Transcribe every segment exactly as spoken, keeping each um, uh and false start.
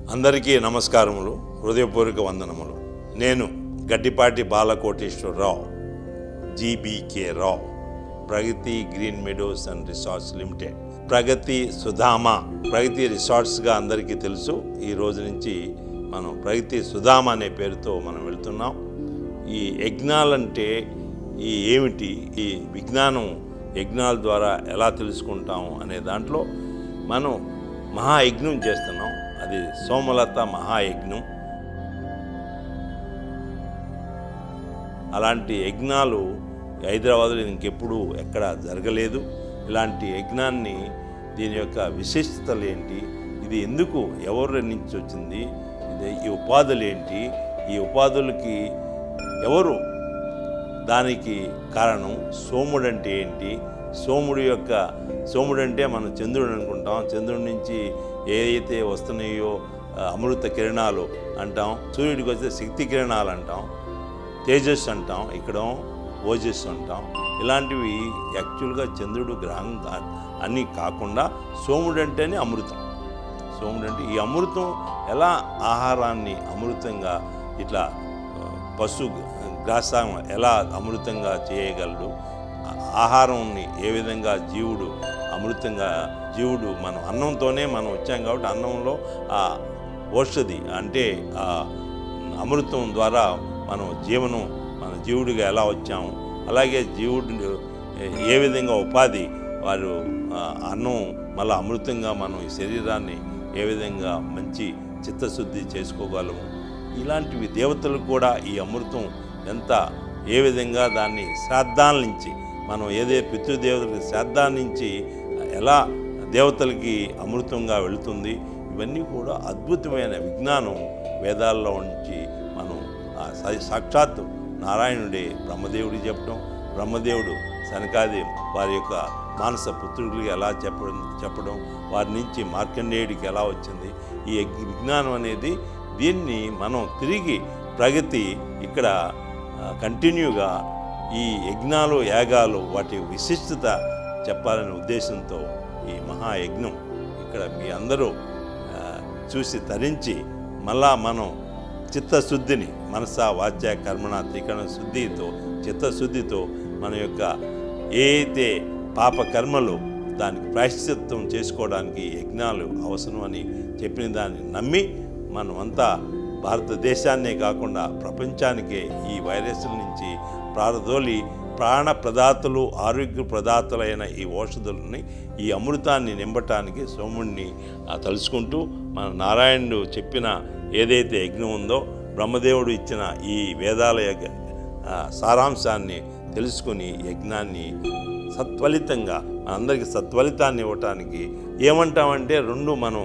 అందరికీ నమస్కారములు, హృదయపూర్వక వందనములు. నేను Gaddipati Balakoteswararao, GBK Rao, Pragati green meadows and resorts limited, Pragati Sudhama, Pragati రిసార్ట్స్గా అందరికీ తెలుసు. ఈ రోజు నుంచి మనం ప్రగతి సుధామ అనే పేరుతో మనం వెళ్తున్నాం. ఈ యజ్ఞాలంటే ఈ ఏమిటి, ఈ విజ్ఞానం యజ్ఞాల ద్వారా ఎలా తెలుసుకుంటాము అనే దాంట్లో మనం మహాయజ్ఞం చేస్తున్నాం. అది సోమలత మహాయజ్ఞం. అలాంటి యజ్ఞాలు హైదరాబాద్లో ఇంకెప్పుడు ఎక్కడ జరగలేదు. ఇలాంటి యజ్ఞాన్ని, దీని యొక్క విశిష్టతలు ఏంటి, ఇది ఎందుకు ఎవరి నుంచి వచ్చింది, ఇది ఈ ఉపాధులు ఏంటి, ఈ ఉపాధులకి ఎవరు దానికి కారణం, సోముడు అంటే ఏంటి, సోముడు యొక్క సోముడు అంటే మనం చంద్రుడు అనుకుంటాం. చంద్రుడి నుంచి ఏదైతే వస్తున్నాయో అమృత కిరణాలు అంటాం, సూర్యుడికి వస్తే శక్తి కిరణాలు అంటాం, తేజస్సు అంటాం, ఇక్కడ ఓజస్సు అంటాం. ఇలాంటివి యాక్చువల్గా చంద్రుడు గ్రహం అన్నీ కాకుండా సోముడు అంటేనే అమృతం. సోముడు అంటే ఈ అమృతం ఎలా ఆహారాన్ని అమృతంగా, ఇట్లా పశు గ్రాసం ఎలా అమృతంగా చేయగలడు, ఆహారాన్ని ఏ విధంగా జీవుడు అమృతంగా, జీవుడు మనం అన్నంతోనే మనం వచ్చాం కాబట్టి అన్నంలో ఆ ఔషధి అంటే ఆ అమృతం ద్వారా మనం జీవనం, మన జీవుడిగా ఎలా వచ్చాము, అలాగే జీవుడు ఏ విధంగా ఉపాధి, వారు అన్నం మళ్ళీ అమృతంగా మనం ఈ శరీరాన్ని ఏ విధంగా మంచి చిత్తశుద్ధి చేసుకోగలము. ఇలాంటివి దేవతలకు కూడా ఈ అమృతం ఎంత, ఏ విధంగా దాన్ని శ్రాద్ధాల నుంచి మనం ఏదే పితృదేవతలకి శ్రాద్ధాల నుంచి ఎలా దేవతలకి అమృతంగా వెళుతుంది, ఇవన్నీ కూడా అద్భుతమైన విజ్ఞానం వేదాల్లో నుంచి మనం సాక్షాత్తు నారాయణుడే బ్రహ్మదేవుడికి చెప్పడం, బ్రహ్మదేవుడు సనకాది వారి యొక్క మానస పుత్రుడికి ఎలా చెప్పడం చెప్పడం వారి నుంచి మార్కండేయుడికి ఎలా వచ్చింది ఈ విజ్ఞానం అనేది. దీన్ని మనం తిరిగి ప్రగతి ఇక్కడ కంటిన్యూగా ఈ యజ్ఞాలు యాగాలు వాటి విశిష్టత చెప్పాలనే ఉద్దేశంతో ఈ మహాయజ్ఞం ఇక్కడ మీ అందరూ చూసి తరించి మళ్ళా మనం చిత్తశుద్ధిని, మనస వాచ్య కర్మణ త్రికరణ శుద్ధితో, చిత్తశుద్ధితో మన యొక్క ఏ అయితే పాప కర్మలు దానికి ప్రాయశ్చిత్తం చేసుకోవడానికి యజ్ఞాలు అవసరం అని చెప్పిన దాన్ని నమ్మి మనమంతా భారతదేశాన్నే కాకుండా ప్రపంచానికే ఈ వైరస్ల నుంచి ప్రారదోలి ప్రాణ ప్రదాతలు, ఆరోగ్య ప్రదాతలైన ఈ ఔషధులని, ఈ అమృతాన్ని నింపటానికి సోముడిని తలుచుకుంటూ మన నారాయణుడు చెప్పిన ఏదైతే యజ్ఞం ఉందో, బ్రహ్మదేవుడు ఇచ్చిన ఈ వేదాల సారాంశాన్ని తెలుసుకుని యజ్ఞాన్ని సత్ఫలితంగా మనందరికీ సత్ఫలితాన్ని ఇవ్వటానికి ఏమంటామంటే, రెండు మనం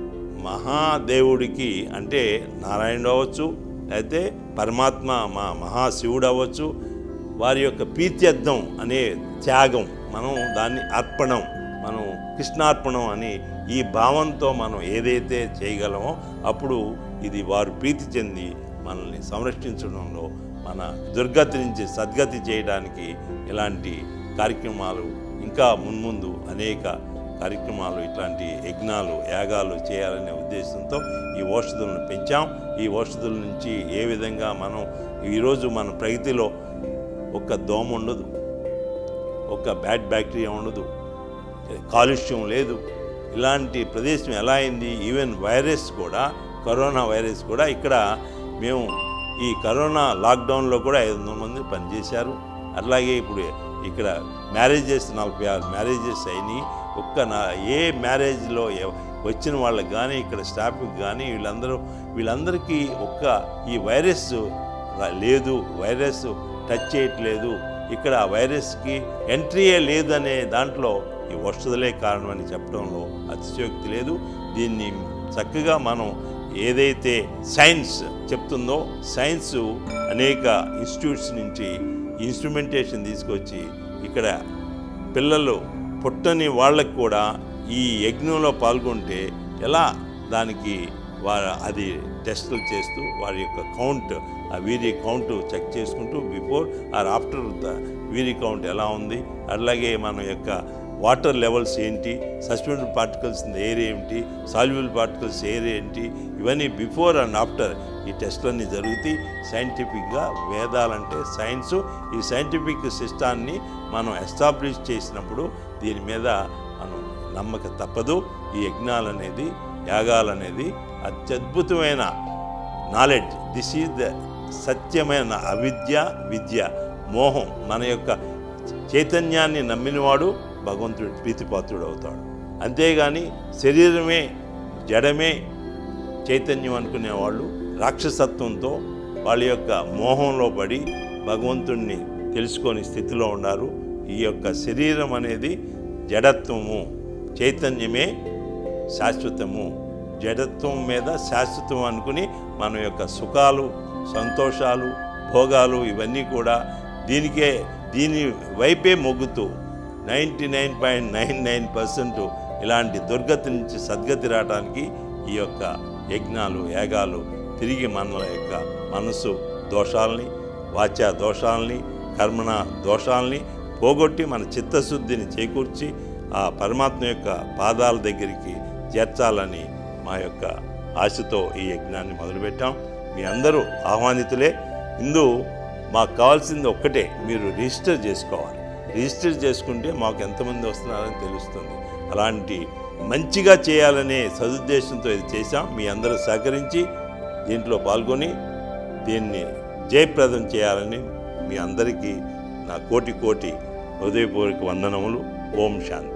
మహాదేవుడికి అంటే నారాయణుడు అవ్వచ్చు, అయితే పరమాత్మ మా మహాశివుడు అవ్వచ్చు, వారి యొక్క ప్రీత్యర్థం అనే త్యాగం, మనం దాన్ని అర్పణం, మనం కృష్ణార్పణం అని ఈ భావంతో మనం ఏదైతే చేయగలమో అప్పుడు ఇది వారు ప్రీతి చెంది మనల్ని సంరక్షించడంలో, మన దుర్గతి నుంచి సద్గతి చేయడానికి ఇలాంటి కార్యక్రమాలు ఇంకా మున్ముందు అనేక కార్యక్రమాలు, ఇట్లాంటి యజ్ఞాలు యాగాలు చేయాలనే ఉద్దేశంతో ఈ ఔషధులను పెంచాం. ఈ ఔషధుల నుంచి ఏ విధంగా మనం ఈరోజు మన ప్రగతిలో ఒక్క దోమ ఉండదు, ఒక్క బ్యాడ్ బ్యాక్టీరియా ఉండదు, కాలుష్యం లేదు. ఇలాంటి ప్రదేశం ఎలా అయింది, ఈవెన్ వైరస్ కూడా, కరోనా వైరస్ కూడా ఇక్కడ మేము ఈ కరోనా లాక్డౌన్లో కూడా ఐదు వందల మంది పనిచేశారు. అట్లాగే ఇప్పుడు ఇక్కడ మ్యారేజెస్ నలభై ఆరు మ్యారేజెస్ అయినాయి. ఒక్క నా ఏ మ్యారేజ్లో వచ్చిన వాళ్ళకి కానీ ఇక్కడ స్టాఫ్కి కానీ వీళ్ళందరూ వీళ్ళందరికీ ఒక్క ఈ వైరస్ లేదు, వైరస్ టచ్ చేయట్లేదు, ఇక్కడ వైరస్కి ఎంట్రీయే లేదనే దాంట్లో ఈ ఔషధులే కారణమని చెప్పడంలో అతిశయోక్తి లేదు. దీన్ని చక్కగా మనం ఏదైతే సైన్స్ చెప్తుందో, సైన్స్ అనేక ఇన్స్టిట్యూట్స్ నుంచి ఇన్స్ట్రుమెంటేషన్ తీసుకొచ్చి ఇక్కడ పిల్లలు పుట్టని వాళ్ళకు కూడా ఈ యజ్ఞంలో పాల్గొంటే ఎలా దానికి వారు అది టెస్టులు చేస్తూ వారి యొక్క కౌంట్, ఆ వీరి కౌంట్ చెక్ చేసుకుంటూ బిఫోర్ ఆర్ ఆఫ్టర్ ద వీరి కౌంట్ ఎలా ఉంది, అలాగే మన యొక్క వాటర్ లెవెల్స్ ఏంటి, suspended particles in the air ఏంటి, సాల్యుబుల్ పార్టికల్స్ ఎయిర్ ఏంటి, ఇవన్నీ బిఫోర్ అండ్ ఆఫ్టర్ ఈ టెస్టులన్నీ జరుగుతాయి. సైంటిఫిక్గా వేదాలంటే సైన్సు, ఈ సైంటిఫిక్ సిస్టాన్ని మనం ఎస్టాబ్లిష్ చేసినప్పుడు దీని మీద మనం నమ్మక తప్పదు. ఈ యజ్ఞాలు అనేది, యాగాలు అనేది అత్యద్భుతమైన నాలెడ్జ్. దిస్ ఈజ్ ద సత్యమైన అవిద్య విద్య. మోహం, మన యొక్క చైతన్యాన్ని నమ్మినవాడు భగవంతుడి ప్రీతిపాత్రుడు అవుతాడు. అంతేగాని శరీరమే జడమే చైతన్యం అనుకునేవాళ్ళు రాక్షసత్వంతో వాళ్ళ యొక్క మోహంలో పడి భగవంతుణ్ణి తెలుసుకొని స్థితిలో ఉన్నారు. ఈ యొక్క శరీరం అనేది జడత్వము, చైతన్యమే శాశ్వతము. జడత్వం మీద శాశ్వతం అనుకుని మన యొక్క సుఖాలు, సంతోషాలు, భోగాలు ఇవన్నీ కూడా దీనికే దీని వైపే మొగ్గుతూ ninety nine point nine nine percent ఇలాంటి దుర్గతి నుంచి సద్గతి రావడానికి ఈ యొక్క యజ్ఞాలు, యాగాలు తిరిగి మన యొక్క మనసు దోషాలని, వాచా దోషాలని, కర్మణ దోషాలని పోగొట్టి మన చిత్తశుద్ధిని చేకూర్చి ఆ పరమాత్మ యొక్క పాదాల దగ్గరికి చేర్చాలని మా యొక్క ఆశతో ఈ యజ్ఞాన్ని మొదలుపెట్టాం. మీ అందరూ ఆహ్వానితులే. ఇందు మాకు కావాల్సింది ఒక్కటే, మీరు రిజిస్టర్ చేసుకోవాలి. రిజిస్టర్ చేసుకుంటే మాకు ఎంతమంది వస్తున్నారని తెలుస్తుంది. అలాంటి మంచిగా చేయాలనే సదుద్దేశంతో ఇది చేశాం. మీ అందరూ సహకరించి దీంట్లో పాల్గొని దీన్ని జయప్రదం చేయాలని మీ అందరికీ నా కోటి కోటి హృదయపూర్వక వందనములు. ఓం శాంతి.